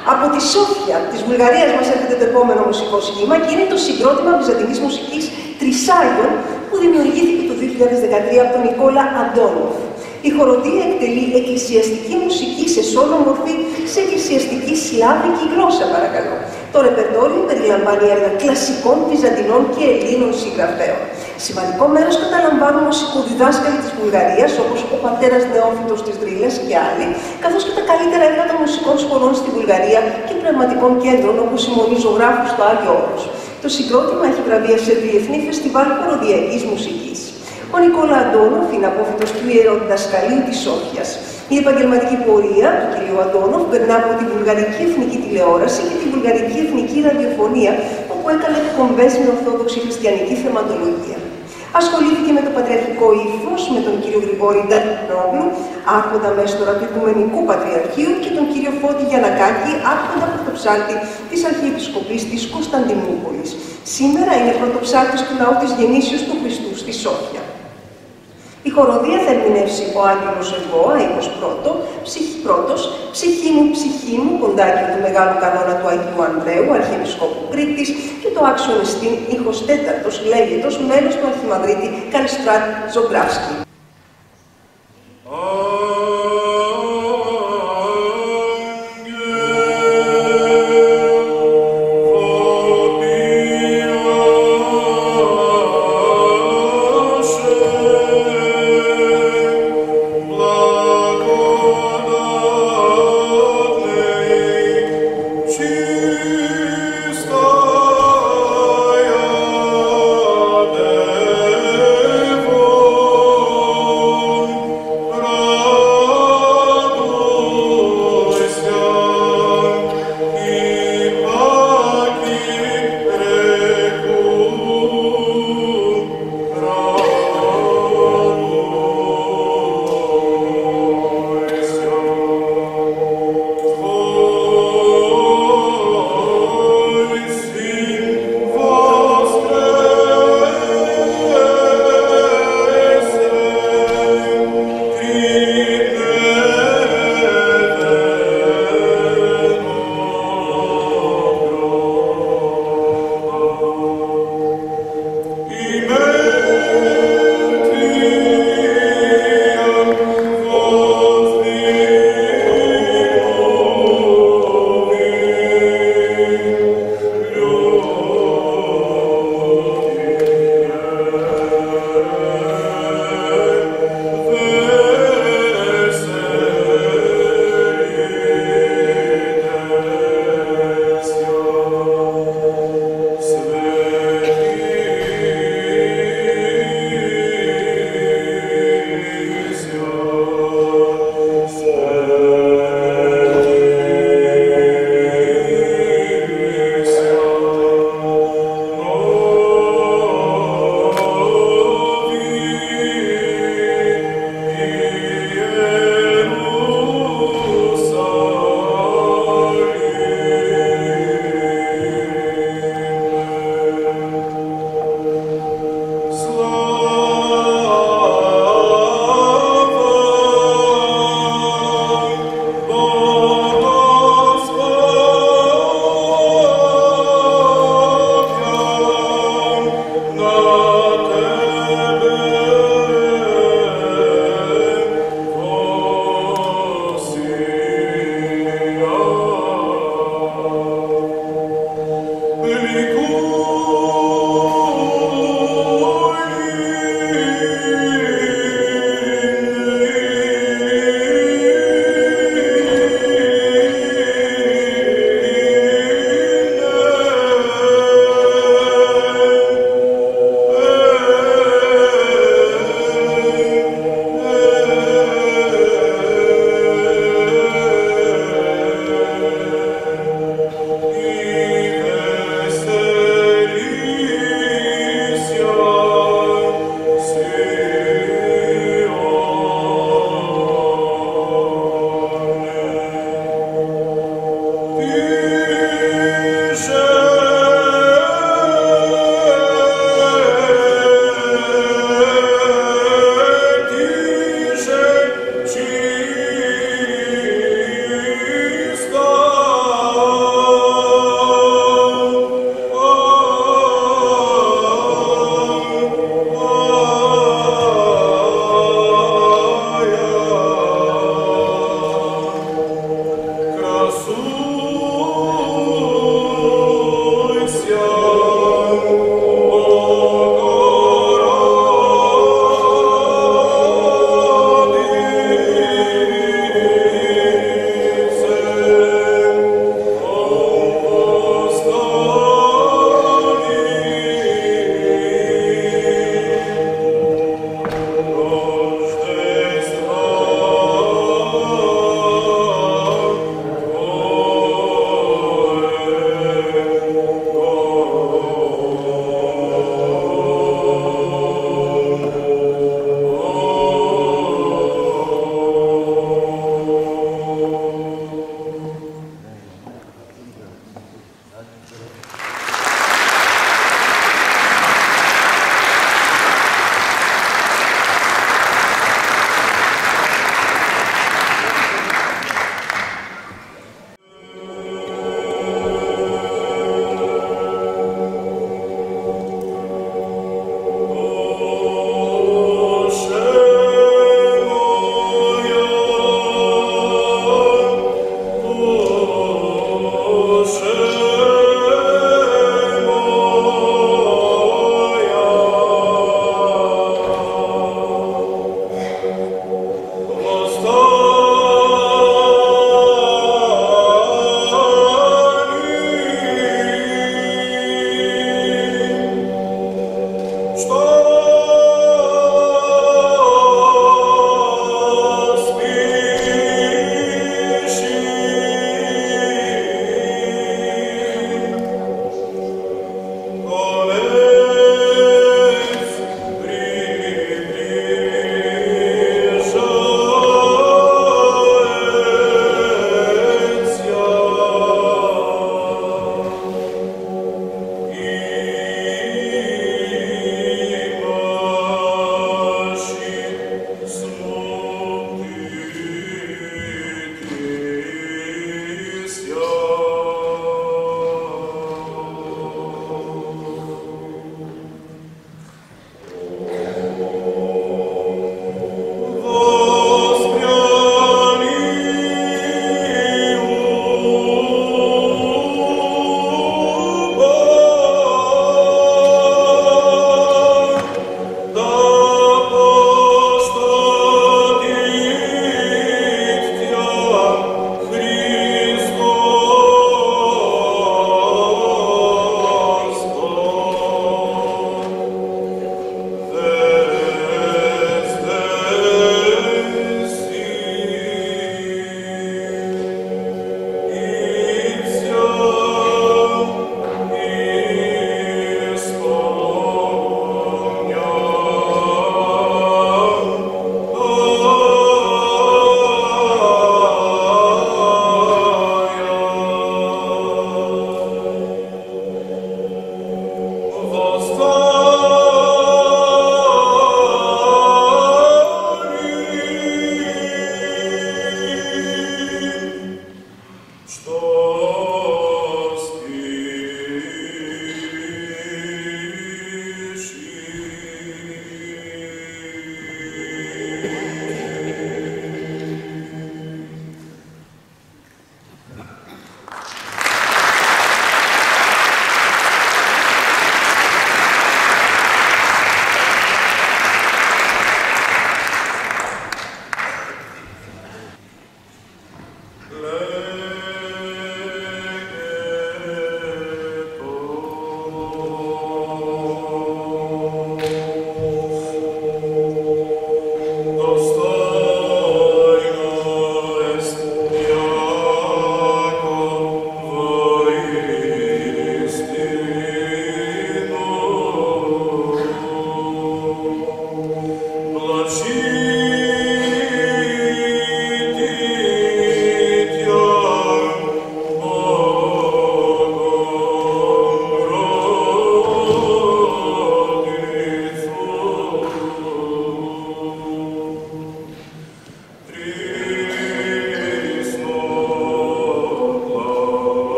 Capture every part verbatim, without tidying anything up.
Από τη Σόφια της Βουλγαρίας μας έρχεται το επόμενο μουσικό σχήμα και είναι το συγκρότημα βυζαντινής μουσικής Τρισάιον που δημιουργήθηκε το δύο χιλιάδες δεκατρία από τον Νικόλα Αντώνοφ. Η χοροδία εκτελεί εκκλησιαστική μουσική σε σόλο μορφή σε εκκλησιαστική σλάβικη γλώσσα, παρακαλώ. Το ρεπερτόριο περιλαμβάνει έργα κλασικών, βυζαντινών και Ελλήνων συγγραφέων. Σημαντικό μέρος καταλαμβάνουν μουσικοδιδάσκαλοι της Βουλγαρίας, όπως ο πατέρας Νεόφυτος της Δρύλας και άλλοι, καθώς και τα καλύτερα έργα των μουσικών σχολών στη Βουλγαρία και πνευματικών κέντρων, όπως η Μονή Ζωγράφου στο Άγιο Όρος. Το συγκρότημα έχει βραβεία σε διεθνή φεστιβάλ χοροδιακής μουσικής. Ο Νικόλα Αντώνοφ είναι απόφοιτος του Ιεροδιδασκαλείου της Σόφιας. Η επαγγελματική πορεία του κ. Αντώνοφ περνά από τη Βουλγαρική Εθνική Τηλεόραση και τη Βουλγαρική Εθνική Ραδιοφωνία, όπου έκανε εκπομπές με ορθόδοξη χριστιανική θεματολογία. Ασχολήθηκε με το πατριαρχικό ύφος, με τον κ. Γρηγόρη Ντανόγλου, άρχοντα μέστορα του Οικουμενικού Πατριαρχείου, και τον κ. Φώτη Γιαννακάκη, άρχοντα πρωτοψάλτη της Αρχιεπισκοπής της Κωνσταντινούπολης. Σήμερα είναι πρωτοψάλτης του Ναού της Γεννήσεως του Χριστού στη Σόφια. Η χοροδία θα ερμηνεύσει ο Άγγελος Ζεγόα, ήχος πρώτο, ψυχή πρώτος, ψυχή μου, ψυχή μου, κοντάκιο του Μεγάλου Κανόνα του Αγίου Ανδρέου, Αρχιεπισκόπου Κρήτης, και το άξιο εστίν, ήχος τέταρτος, λέγετος, μέλος του Αρχιμανδρίτη Καλιστράτ Ζωγράφσκι. Oh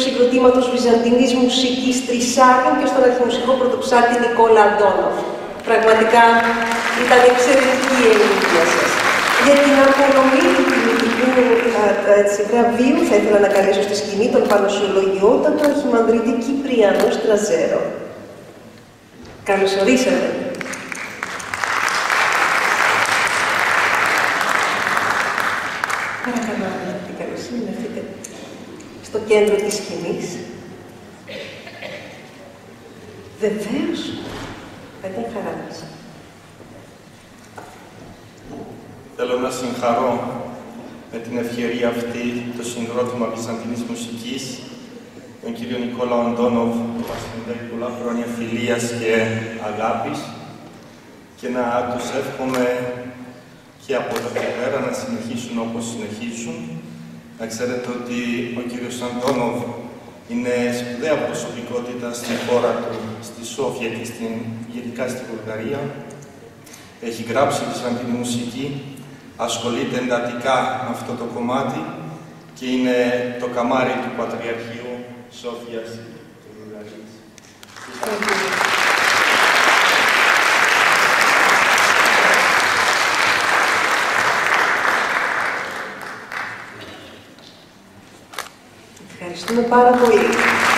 συγκροτήματος βυζαντινής μουσικής Τρισάριων και στον αρχιμουσικό πρωτοψάλτη Νικόλα Αντώνοφ. Πραγματικά ήταν εξαιρετική η ενήλικια σας. Για την απονομή του τιμητικού βραβείου θα ήθελα να καλέσω στη σκηνή τον Πανοσιολογιότατο Αρχιμανδρίτη Κυπριανό Στραζέρο. Καλώς ορίσατε. Παρακαλώ, αγαπητή καλοσύνη, να έρθετε στο κέντρο της σκηνής. Βεβαίως, θα ήταν χαρά μας. Θέλω να συγχαρώ με την ευκαιρία αυτή το συγκρότημα βυζαντινής μουσικής, τον κύριο Νικόλα Αντώνοφ, που μας συνδέει πολλά χρόνια φιλίας και αγάπης, και να τους εύχομαι και από εδώ και πέρα να συνεχίσουν όπως συνεχίσουν. Να ξέρετε ότι ο κύριος Αντώνοφ είναι σπουδαία προσωπικότητα στην χώρα του, στη Σόφια και στην, γενικά στη Βουλγαρία. Έχει γράψει βυζαντινή μουσική, ασχολείται εντατικά με αυτό το κομμάτι και είναι το καμάρι του Πατριαρχείου Σόφιας της Βουλγαρίας. Ευχαριστούμε πάρα πολύ.